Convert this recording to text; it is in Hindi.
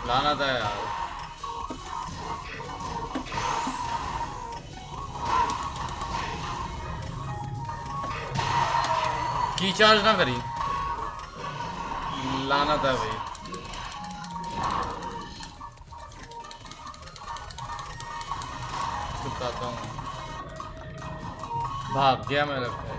लाना था यार। की चार्ज ना करी, लाना था भाई। बताता हूँ, भाग गया मैं लगता है।